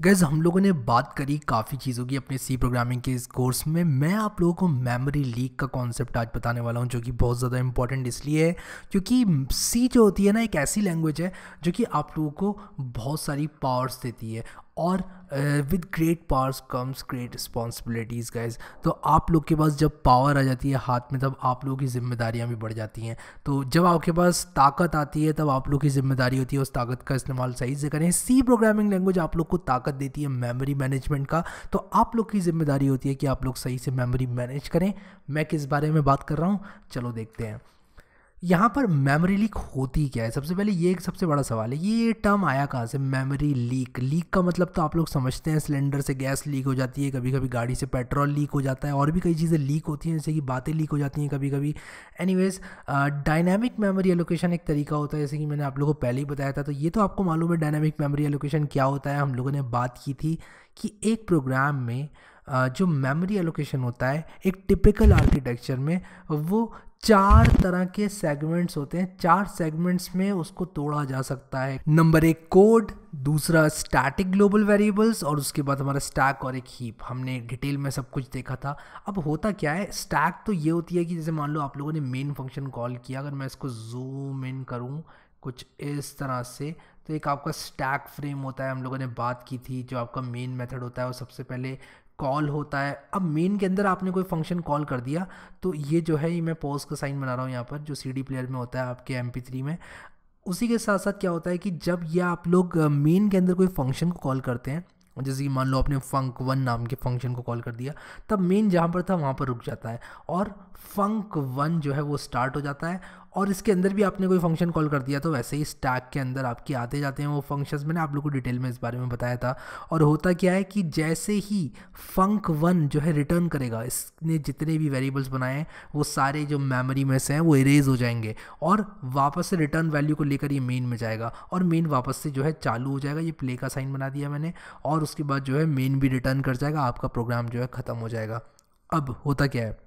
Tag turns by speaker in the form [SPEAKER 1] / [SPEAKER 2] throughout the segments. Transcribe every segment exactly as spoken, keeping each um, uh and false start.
[SPEAKER 1] Gas हम लोगों ने बात करी काफ़ी चीज़ों की अपने सी प्रोग्रामिंग के इस कोर्स में। मैं आप लोगों को मेमोरी लीक का कॉन्सेप्ट आज बताने वाला हूं, जो कि बहुत ज़्यादा इंपॉर्टेंट इसलिए है क्योंकि सी जो होती है ना, एक ऐसी लैंग्वेज है जो कि आप लोगों को बहुत सारी पावर्स देती है और with great powers comes great responsibilities guys. तो आप लोग के पास जब पावर आ जाती है हाथ में, तब आप लोगों की जिम्मेदारियां भी बढ़ जाती हैं। तो जब आपके पास ताकत आती है, तब आप लोग की जिम्मेदारी होती है उस ताकत का इस्तेमाल सही से करें। सी प्रोग्रामिंग लैंग्वेज आप लोग को ताकत देती है मेमोरी मैनेजमेंट का, तो आप लोग की जिम्मेदारी होती है कि आप लोग सही से मेमोरी मैनेज करें। मैं किस बारे में बात कर रहा हूँ, चलो देखते हैं। यहाँ पर मेमोरी लीक होती क्या है? सबसे पहले ये एक सबसे बड़ा सवाल है, ये टर्म आया कहाँ से? मेमोरी लीक लीक का मतलब तो आप लोग समझते हैं, सिलेंडर से गैस लीक हो जाती है, कभी कभी गाड़ी से पेट्रोल लीक हो जाता है, और भी कई चीज़ें लीक होती हैं, जैसे कि बातें लीक हो जाती हैं कभी कभी। एनीवेज, डायनामिक मेमोरी एलोकेशन एक तरीका होता है, जैसे कि मैंने आप लोगों को पहले ही बताया था। तो ये तो आपको मालूम है डायनामिक मेमोरी एलोकेशन क्या होता है। हम लोगों ने बात की थी कि एक प्रोग्राम में uh, जो मेमोरी एलोकेशन होता है एक टिपिकल आर्किटेक्चर में, वो चार तरह के सेगमेंट्स होते हैं। चार सेगमेंट्स में उसको तोड़ा जा सकता है। नंबर एक कोड, दूसरा स्टैटिक ग्लोबल वेरिएबल्स, और उसके बाद हमारा स्टैक और एक हीप। हमने डिटेल में सब कुछ देखा था। अब होता क्या है, स्टैक तो ये होती है कि जैसे मान लो आप लोगों ने मेन फंक्शन कॉल किया, अगर मैं इसको जूम इन करूँ कुछ इस तरह से, तो एक आपका स्टैक फ्रेम होता है, हम लोगों ने बात की थी। जो आपका मेन मेथड होता है वो सबसे पहले कॉल होता है। अब मेन के अंदर आपने कोई फंक्शन कॉल कर दिया, तो ये जो है, ये मैं पॉज का साइन बना रहा हूँ यहाँ पर, जो सी डी प्लेयर में होता है आपके एम पी थ्री में। उसी के साथ साथ क्या होता है कि जब ये आप लोग मेन के अंदर कोई फंक्शन को कॉल करते हैं, जैसे कि मान लो आपने फंक वन नाम के फंक्शन को कॉल कर दिया, तब मेन जहाँ पर था वहाँ पर रुक जाता है और फंक वन जो है वो स्टार्ट हो जाता है। और इसके अंदर भी आपने कोई फंक्शन कॉल कर दिया, तो वैसे ही स्टैक के अंदर आपके आते जाते हैं वो फंक्शंस। मैंने आप लोग को डिटेल में इस बारे में बताया था। और होता क्या है कि जैसे ही फंक वन जो है रिटर्न करेगा, इसने जितने भी वेरिएबल्स बनाए हैं वो सारे जो मेमोरी में से हैं वो इरेज हो जाएंगे, और वापस से रिटर्न वैल्यू को लेकर ये मेन में जाएगा, और मेन वापस से जो है चालू हो जाएगा। ये प्ले का साइन बना दिया मैंने, और उसके बाद जो है मेन भी रिटर्न कर जाएगा, आपका प्रोग्राम जो है ख़त्म हो जाएगा। अब होता क्या है,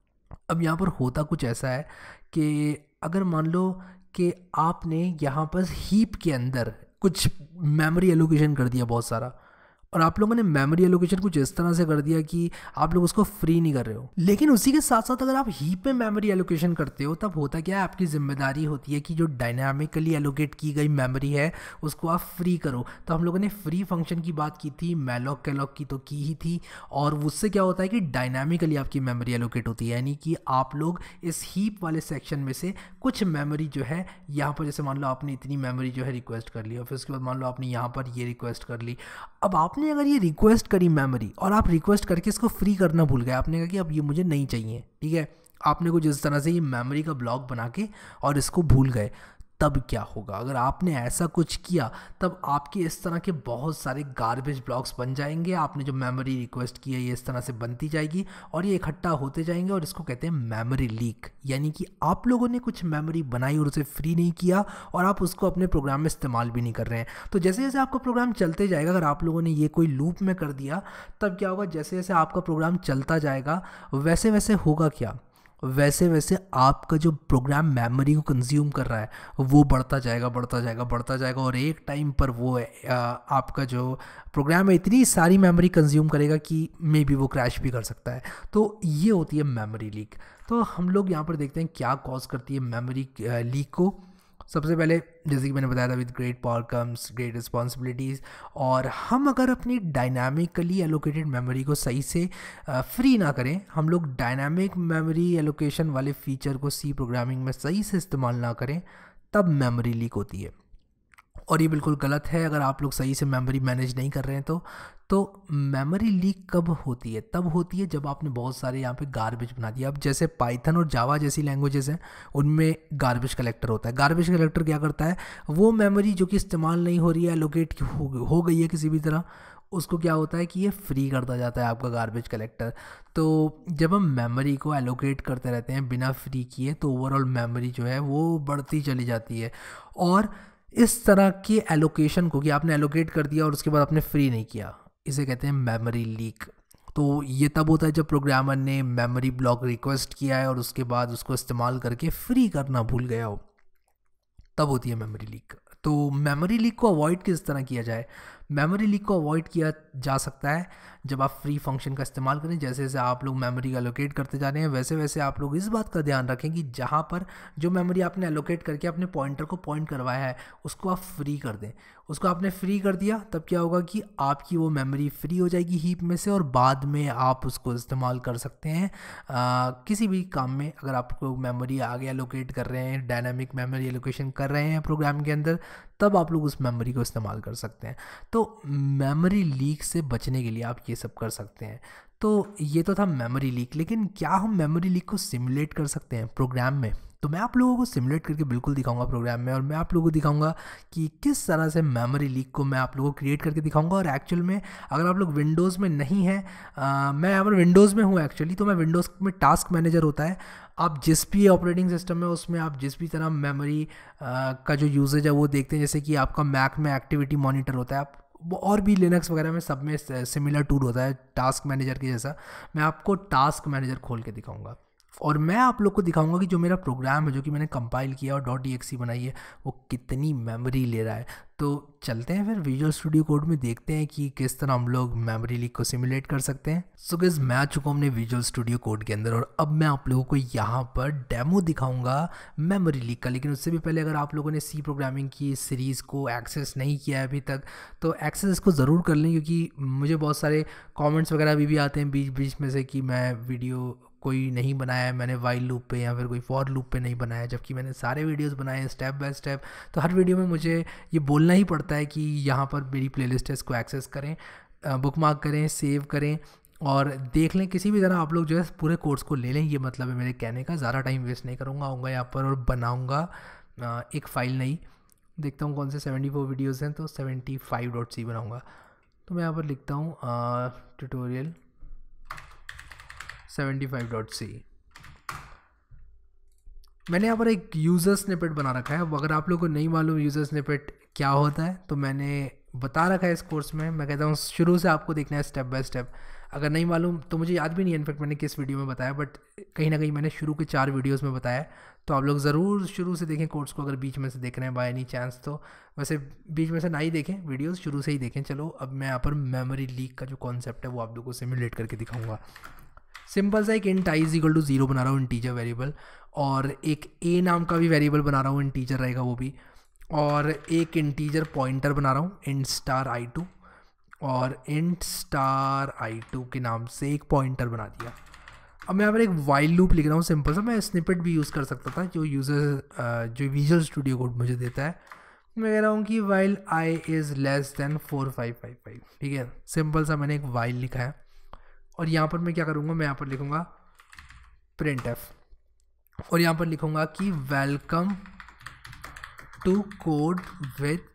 [SPEAKER 1] अब यहाँ पर होता कुछ ऐसा है कि अगर मान लो कि आपने यहाँ पर हीप के अंदर कुछ मेमोरी एलोकेशन कर दिया बहुत सारा, और आप लोगों ने मेमोरी एलोकेशन कुछ इस तरह से कर दिया कि आप लोग उसको फ्री नहीं कर रहे हो। लेकिन उसी के साथ साथ अगर आप हीप में मेमोरी एलोकेशन करते हो, तब होता क्या है, आपकी जिम्मेदारी होती है कि जो डायनामिकली एलोकेट की गई मेमोरी है उसको आप फ्री करो। तो हम लोगों ने फ्री फंक्शन की बात की थी, मैलॉक कैलॉक की तो की ही थी। और उससे क्या होता है कि डायनामिकली आपकी मेमोरी एलोकेट होती है, यानी कि आप लोग इस हीप वाले सेक्शन में से कुछ मेमोरी जो है यहाँ पर, जैसे मान लो आपने इतनी मेमोरी जो है रिक्वेस्ट कर ली, और फिर उसके बाद मान लो आपने यहाँ पर ये रिक्वेस्ट कर ली। अब आपने अगर ये रिक्वेस्ट करी मेमोरी, और आप रिक्वेस्ट करके इसको फ्री करना भूल गए, आपने कहा कि अब ये मुझे नहीं चाहिए, ठीक है, आपने कुछ इस तरह से ये मेमोरी का ब्लॉक बना के और इसको भूल गए, तब क्या होगा? अगर आपने ऐसा कुछ किया, तब आपके इस तरह के बहुत सारे गार्बेज ब्लॉक्स बन जाएंगे। आपने जो मेमोरी रिक्वेस्ट की है ये इस तरह से बनती जाएगी, और ये इकट्ठा होते जाएंगे, और इसको कहते हैं मेमोरी लीक। यानी कि आप लोगों ने कुछ मेमोरी बनाई और उसे फ्री नहीं किया, और आप उसको अपने प्रोग्राम में इस्तेमाल भी नहीं कर रहे हैं। तो जैसे जैसे आपका प्रोग्राम चलते जाएगा, अगर आप लोगों ने ये कोई लूप में कर दिया, तब क्या होगा, जैसे जैसे आपका प्रोग्राम चलता जाएगा वैसे वैसे होगा क्या, वैसे वैसे आपका जो प्रोग्राम मेमोरी को कंज्यूम कर रहा है वो बढ़ता जाएगा बढ़ता जाएगा बढ़ता जाएगा, और एक टाइम पर वो आ, आपका जो प्रोग्राम है इतनी सारी मेमोरी कंज्यूम करेगा कि मे बी वो क्रैश भी कर सकता है। तो ये होती है मेमोरी लीक। तो हम लोग यहाँ पर देखते हैं क्या कॉज करती है मेमोरी लीक को। सबसे पहले, जैसे कि मैंने बताया था, with great power comes great responsibilities. और हम अगर अपनी डायनामिकली एलोकेटेड मेमोरी को सही से फ्री ना करें, हम लोग डायनामिक मेमोरी एलोकेशन वाले फीचर को सी प्रोग्रामिंग में सही से इस्तेमाल ना करें, तब मेमोरी लीक होती है। और ये बिल्कुल गलत है। अगर आप लोग सही से मेमोरी मैनेज नहीं कर रहे हैं तो तो मेमोरी लीक कब होती है? तब होती है जब आपने बहुत सारे यहाँ पे गार्बेज बना दिया। अब जैसे पाइथन और जावा जैसी लैंग्वेजेस हैं, उनमें गार्बेज कलेक्टर होता है। गार्बेज कलेक्टर क्या करता है, वो मेमोरी जो कि इस्तेमाल नहीं हो रही है, एलोकेट हो, हो गई है किसी भी तरह, उसको क्या होता है कि ये फ्री करता जाता है आपका गार्बेज कलेक्टर। तो जब हम मेमोरी को एलोकेट करते रहते हैं बिना फ्री किए, तो ओवरऑल मेमोरी जो है वो बढ़ती चली जाती है। और इस तरह के एलोकेशन को, कि आपने एलोकेट कर दिया और उसके बाद आपने फ्री नहीं किया, इसे कहते हैं मेमोरी लीक। तो ये तब होता है जब प्रोग्रामर ने मेमोरी ब्लॉक रिक्वेस्ट किया है और उसके बाद उसको इस्तेमाल करके फ्री करना भूल गया हो, तब होती है मेमोरी लीक। तो मेमोरी लीक को अवॉइड किस तरह किया जाए? मेमोरी लीक को अवॉइड किया जा सकता है जब आप फ्री फंक्शन का इस्तेमाल करें। जैसे जैसे आप लोग मेमोरी का एलोकेट करते जा रहे हैं वैसे वैसे आप लोग इस बात का ध्यान रखें कि जहाँ पर जो मेमोरी आपने एलोकेट करके अपने पॉइंटर को पॉइंट करवाया है उसको आप फ्री कर दें। उसको आपने फ्री कर दिया तब क्या होगा कि आपकी वो मेमोरी फ्री हो जाएगी हीप में से और बाद में आप उसको इस्तेमाल कर सकते हैं आ, किसी भी काम में। अगर आपको मेमोरी आगे एलोकेट कर रहे हैं, डायनामिक मेमोरी एलोकेशन कर रहे हैं प्रोग्राम के अंदर, तब आप लोग उस मेमोरी को इस्तेमाल कर सकते हैं। तो मेमोरी लीक से बचने के लिए आप ये सब कर सकते हैं। तो ये तो था मेमोरी लीक, लेकिन क्या हम मेमोरी लीक को सिमुलेट कर सकते हैं प्रोग्राम में? तो मैं आप लोगों को सिमुलेट करके बिल्कुल दिखाऊंगा प्रोग्राम में, और मैं आप लोगों को दिखाऊंगा कि किस तरह से मेमोरी लीक को मैं आप लोगों को क्रिएट करके दिखाऊंगा। और एक्चुअल में अगर आप लोग विंडोज़ में नहीं हैं, मैं यहाँ पर विंडोज़ में हूँ एक्चुअली, तो मैं विंडोज़ में टास्क मैनेजर होता है। आप जिस भी ऑपरेटिंग सिस्टम है उसमें आप जिस भी तरह मेमोरी का जो यूजेज है वो देखते हैं। जैसे कि आपका मैक में एक्टिविटी मॉनिटर होता है, आप और भी लिनक्स वगैरह में सब में सिमिलर टूल होता है टास्क मैनेजर के जैसा। मैं आपको टास्क मैनेजर खोल के दिखाऊंगा और मैं आप लोग को दिखाऊंगा कि जो मेरा प्रोग्राम है जो कि मैंने कंपाइल किया और डॉट ई एक्स ई बनाई है वो कितनी मेमोरी ले रहा है। तो चलते हैं फिर विजुअल स्टूडियो कोड में, देखते हैं कि किस तरह हम लोग मेमोरी लीक को सिमुलेट कर सकते हैं। सो गाइस, मैं आ चुका हूँ अपने विजुअल स्टूडियो कोड के अंदर और अब मैं आप लोगों को यहाँ पर डेमो दिखाऊंगा मेमोरी लीक का। लेकिन उससे भी पहले अगर आप लोगों ने सी प्रोग्रामिंग की इस सीरीज़ को एक्सेस नहीं किया है अभी तक तो एक्सेस इसको ज़रूर कर लें, क्योंकि मुझे बहुत सारे कॉमेंट्स वगैरह अभी भी आते हैं बीच बीच में से कि मैं वीडियो कोई नहीं बनाया है, मैंने वाइल लूप पे या फिर कोई फॉर लूप पे नहीं बनाया, जबकि मैंने सारे वीडियोस बनाए हैं स्टेप बाय स्टेप। तो हर वीडियो में मुझे ये बोलना ही पड़ता है कि यहाँ पर मेरी प्लेलिस्ट है, इसको एक्सेस करें, बुकमार्क करें, सेव करें और देख लें। किसी भी तरह आप लोग जो है पूरे कोर्स को ले लें, ये मतलब है मेरे कहने का। ज़्यादा टाइम वेस्ट नहीं करूँगा, आऊँगा यहाँ पर और बनाऊँगा एक फ़ाइल नई। देखता हूँ कौन से सेवेंटी फोर वीडियोज़ हैं, तो सेवेंटी फाइव डॉट सी बनाऊँगा। तो मैं यहाँ पर लिखता हूँ tutorial seventy five dot C. मैंने यहाँ पर एक यूज़र स्निपेट बना रखा है। अगर आप लोगों को नहीं मालूम यूज़र स्निपेट क्या होता है तो मैंने बता रखा है इस कोर्स में। मैं कहता हूँ शुरू से आपको देखना है स्टेप बाय स्टेप। अगर नहीं मालूम तो मुझे याद भी नहीं है इनफेक्ट मैंने किस वीडियो में बताया, बट कहीं ना कहीं मैंने शुरू के चार वीडियोस में बताया। तो आप लोग ज़रूर शुरू से देखें कोर्स को, अगर बीच में से देख रहे हैं बाय एनी चांस तो। वैसे बीच में से ना ही देखें वीडियोस, शुरू से ही देखें। चलो अब मैं यहाँ पर मेमोरी लीक का जो कॉन्सेप्ट है वो आप लोगों को सिमुलेट करके दिखाऊँगा। सिंपल सा एक int i is equal to zero बना रहा हूँ, इंटीजर वेरिएबल, और एक ए नाम का भी वेरिएबल बना रहा हूँ, इंटीजर रहेगा वो भी, और एक इंटीजर पॉइंटर बना रहा हूँ इंट स्टार आई टू, और इंट स्टार आई टू के नाम से एक पॉइंटर बना दिया। अब मैं यहाँ पर एक वाइल लूप लिख रहा हूँ सिंपल सा। मैं स्निपेट भी यूज़ कर सकता था जो यूज़र जो विजुअल स्टूडियो कोड मुझे देता है। मैं कह रहा हूँ कि while i is less than four five five five, ठीक है। सिंपल सा मैंने एक वाइल लिखा है और यहाँ पर मैं क्या करूँगा, मैं यहाँ पर लिखूँगा प्रिंट एफ और यहाँ पर लिखूँगा कि welcome to code with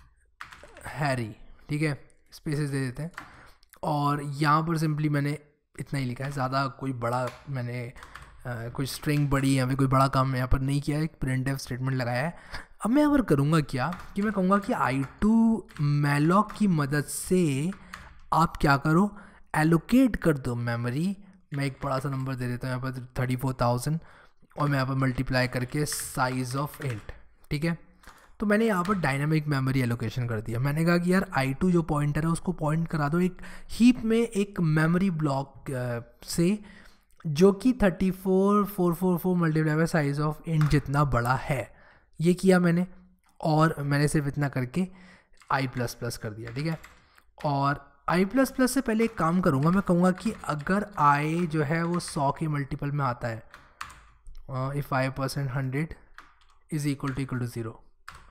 [SPEAKER 1] Harry, ठीक है। स्पेसेस दे देते हैं और यहाँ पर सिंपली मैंने इतना ही लिखा है, ज़्यादा कोई बड़ा मैंने आ, कोई स्ट्रिंग बड़ी या फिर कोई बड़ा काम यहाँ पर नहीं किया है। एक प्रिंट एफ स्टेटमेंट लगाया है। अब मैं यहाँ पर करूँगा क्या कि मैं कहूँगा कि आई टू मैलॉक की मदद से आप क्या करो, एलोकेट कर दो मेमोरी। मैं एक बड़ा सा नंबर दे देता हूँ यहाँ पर थर्टी फोर थाउजेंड और मैं यहाँ पर मल्टीप्लाई करके साइज ऑफ इंट, ठीक है। तो मैंने यहाँ पर डायनामिक मेमोरी एलोकेशन कर दिया। मैंने कहा कि यार आई टू जो पॉइंटर है उसको पॉइंट करा दो एक हीप में एक मेमोरी ब्लॉक से जो कि thirty four four four four multiply by size of int जितना बड़ा है। ये किया मैंने और मैंने सिर्फ इतना करके आई प्लस प्लस कर दिया, ठीक है। और आई प्लस प्लस से पहले एक काम करूँगा, मैं कहूँगा कि अगर आई जो है वो सौ के मल्टीपल में आता है, if i percent hundred is equal to equal to zero,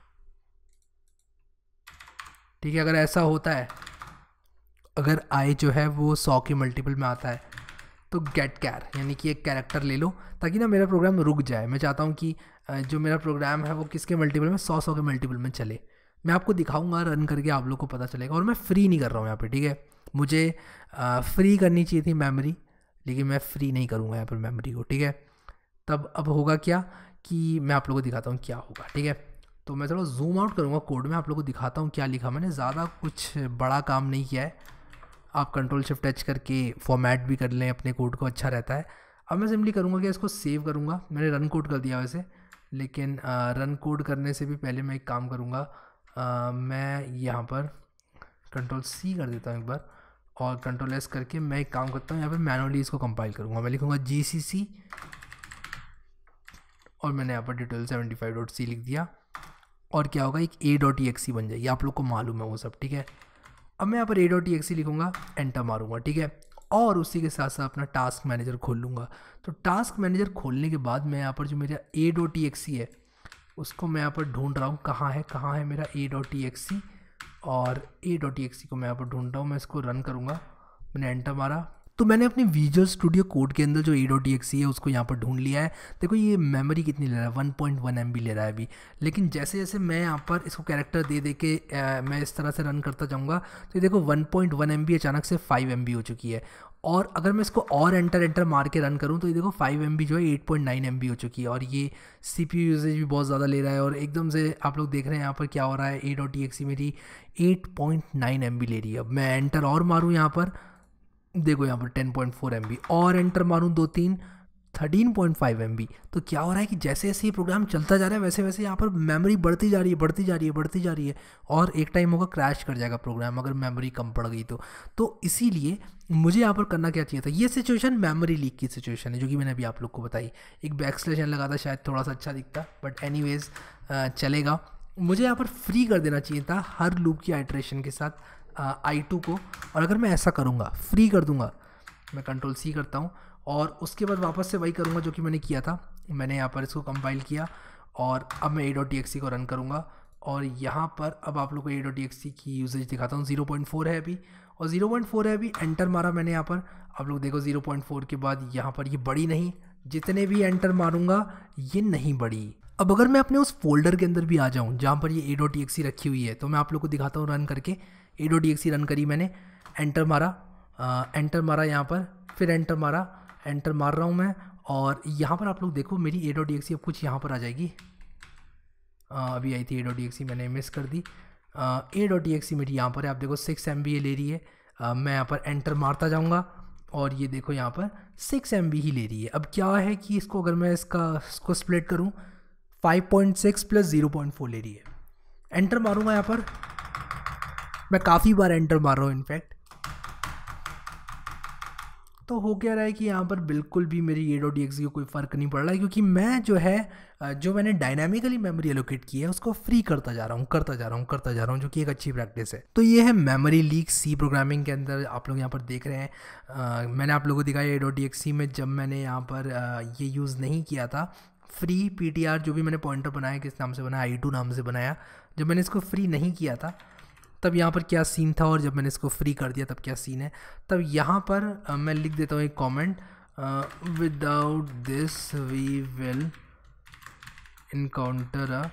[SPEAKER 1] ठीक है। अगर ऐसा होता है, अगर आई जो है वो सौ के मल्टीपल में आता है तो गेट कैर यानी कि एक कैरेक्टर ले लो ताकि ना मेरा प्रोग्राम रुक जाए। मैं चाहता हूँ कि जो मेरा प्रोग्राम है वो किसके मल्टीपल में, सौ सौ के मल्टीपल में चले। मैं आपको दिखाऊंगा रन करके, आप लोग को पता चलेगा। और मैं फ्री नहीं कर रहा हूँ यहाँ पे, ठीक है। मुझे आ, फ्री करनी चाहिए थी मेमोरी, लेकिन मैं फ्री नहीं करूँगा यहाँ पर मेमोरी को, ठीक है। तब अब होगा क्या कि मैं आप लोगों को दिखाता हूँ क्या होगा, ठीक है। तो मैं थोड़ा जूम आउट करूँगा कोड में, आप लोगों को दिखाता हूँ क्या लिखा मैंने। ज़्यादा कुछ बड़ा काम नहीं किया है। आप कंट्रोल शिफ्ट टच करके फॉर्मेट भी कर लें अपने कोड को, अच्छा रहता है। अब मैं सिंपली करूँगा कि इसको सेव करूँगा। मैंने रन कोड कर दिया वैसे, लेकिन आ, रन कोड करने से भी पहले मैं एक काम करूँगा। Uh, मैं यहाँ पर कंट्रोल सी कर देता हूँ एक बार और कंट्रोल एस करके मैं एक काम करता हूँ, यहाँ पे मैनुअली इसको कंपाइल करूँगा। मैं लिखूँगा जी सी सी और मैंने यहाँ पर detail seventy five dot C लिख दिया और क्या होगा, एक ए डॉट ई एक्स सी बन जाएगी। आप लोग को मालूम है वो सब, ठीक है। अब मैं यहाँ पर ए डॉट ई एक्स सी लिखूँगा, एंटर मारूँगा, ठीक है। और उसी के साथ साथ अपना टास्क मैनेजर खोल लूँगा। तो टास्क मैनेजर खोलने के बाद मैं यहाँ पर जो मेरा ए डॉट ई एक्स सी है उसको मैं यहाँ पर ढूंढ रहा हूँ, कहाँ है कहाँ है मेरा ए डॉट ई एक्स सी, और ए डॉट ई एक्स सी को मैं यहाँ पर ढूंढ रहा हूँ। मैं इसको रन करूँगा, मैंने एंटर मारा तो मैंने अपने विजुअल स्टूडियो कोड के अंदर जो ए डॉट ई एक्स सी है उसको यहाँ पर ढूंढ लिया है। देखो ये मेमोरी कितनी ले रहा है, one point one M B ले रहा है अभी। लेकिन जैसे जैसे मैं यहाँ पर इसको कैरेक्टर दे दे के आ, मैं इस तरह से रन करता जाऊँगा तो ये देखो one point one M B अचानक से फाइव एम बी हो चुकी है। और अगर मैं इसको और एंटर एंटर मार के रन करूँ तो ये देखो फाइव एम बी जो है eight point nine M B हो चुकी है। और ये सी पी यू यूजेज भी बहुत ज़्यादा ले रहा है और एकदम से आप लोग देख रहे हैं यहाँ पर क्या हो रहा है, ए डॉट ई एक्स सी मेरी eight point nine M B ले रही है। अब मैं एंटर और मारूँ यहाँ पर, देखो यहाँ पर ten point four M B, और एंटर मारूँ दो तीन thirteen point five M B. तो क्या हो रहा है कि जैसे जैसे ये प्रोग्राम चलता जा रहा है वैसे वैसे यहाँ पर मेमोरी बढ़ती जा रही है बढ़ती जा रही है बढ़ती जा रही है और एक टाइम होगा क्रैश कर जाएगा प्रोग्राम अगर मेमोरी कम पड़ गई तो। तो इसीलिए मुझे यहाँ पर करना क्या चाहिए था, ये सिचुएशन मेमोरी लीक की सिचुएशन है जो कि मैंने अभी आप लोग को बताई। एक बैक स्लैश एन लगा था, शायद थोड़ा सा अच्छा दिखता, बट एनीवेज चलेगा। मुझे यहाँ पर फ्री कर देना चाहिए था हर लूप की आइट्रेशन के साथ आई टू को, और अगर मैं ऐसा करूँगा फ्री कर दूँगा, मैं कंट्रोल सी करता हूँ और उसके बाद वापस से वही करूँगा जो कि मैंने किया था। मैंने यहाँ पर इसको कंपाइल किया और अब मैं ए डॉट ई एक्स सी को रन करूँगा और यहाँ पर अब आप लोग को ए डॉट ई एक्स सी की यूजेज दिखाता हूँ। ज़ीरो पॉइंट फोर है अभी और ज़ीरो पॉइंट फोर है अभी, एंटर मारा मैंने यहाँ पर। आप लोग देखो ज़ीरो पॉइंट फोर के बाद यहाँ पर ये बढ़ी नहीं, जितने भी एंटर मारूँगा ये नहीं बढ़ी। अब अगर मैं अपने उस फोल्डर के अंदर भी आ जाऊँ जहाँ पर ये ए डॉट ई एक्स सी रखी हुई है तो मैं आप लोग को दिखाता हूँ रन करके। A dot E X C run करी मैंने, एंटर मारा, आ, एंटर मारा यहाँ पर, फिर एंटर मारा, एंटर मार रहा हूँ मैं और यहाँ पर आप लोग देखो मेरी ए डॉट ई एक्स सी अब कुछ यहाँ पर आ जाएगी। आ, अभी आई थी ए डॉट ई एक्स सी, मैंने मिस कर दी। ए डॉट ई एक्स सी मेरी यहाँ पर है, आप देखो सिक्स एम बी ले रही है। आ, मैं यहाँ पर एंटर मारता जाऊँगा और ये देखो यहाँ पर सिक्स एम बी ही ले रही है। अब क्या है कि इसको अगर मैं इसका इसको स्प्लिट करूँ, five point six plus zero point four ले रही है। एंटर मारूँगा यहाँ पर, मैं काफ़ी बार एंटर मार रहा हूँ इनफैक्ट। तो हो क्या रहा है कि यहाँ पर बिल्कुल भी मेरी ए डॉट ई एक्स सी को कोई फ़र्क नहीं पड़ रहा है, क्योंकि मैं जो है जो मैंने डायनामिकली मेमोरी एलोकेट की है उसको फ्री करता जा रहा हूँ करता जा रहा हूँ करता जा रहा हूँ जो कि एक अच्छी प्रैक्टिस है। तो ये है मेमोरी लीक सी प्रोग्रामिंग के अंदर। आप लोग यहाँ पर देख रहे हैं, आ, मैंने आप लोगों को दिखाया ए डॉट ई एक्स सी में जब मैंने यहाँ पर आ, ये यूज़ नहीं किया था फ्री पी टी आर जो भी मैंने पॉइंटर बनाया, किस नाम से बनाया, आई टू नाम से बनाया, जब मैंने इसको फ्री नहीं किया था तब यहाँ पर क्या सीन था और जब मैंने इसको फ्री कर दिया तब क्या सीन है। तब यहाँ पर आ, मैं लिख देता हूँ एक comment, without this we will encounter a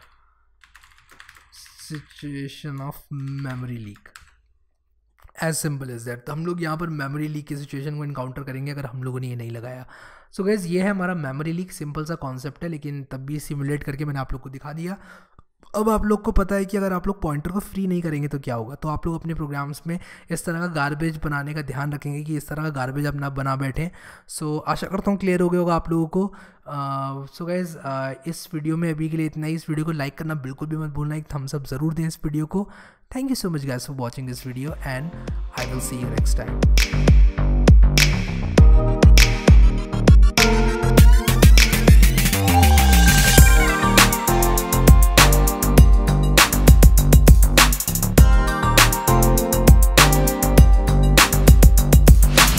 [SPEAKER 1] situation of memory leak, as simple as that. तो हम लोग यहाँ पर मेमोरी लीक की सिचुएशन को इनकाउंटर करेंगे अगर हम लोगों ने ये नहीं लगाया। सो so गाइज ये है हमारा मेमोरी लीक, सिंपल सा कॉन्सेप्ट है लेकिन तब भी सिमुलेट करके मैंने आप लोग को दिखा दिया। अब आप लोग को पता है कि अगर आप लोग पॉइंटर को फ्री नहीं करेंगे तो क्या होगा। तो आप लोग अपने प्रोग्राम्स में इस तरह का गार्बेज बनाने का ध्यान रखेंगे कि इस तरह का गार्बेज आप ना बना बैठें। सो so, आशा करता हूँ क्लियर हो गया होगा आप लोगों को। So uh, guys so uh, इस वीडियो में अभी के लिए इतना ही। इस वीडियो को लाइक करना बिल्कुल भी मत भूलना, एक थम्स अप ज़रूर दें इस वीडियो को। Thank you so much guys for watching this video and I will see you next time.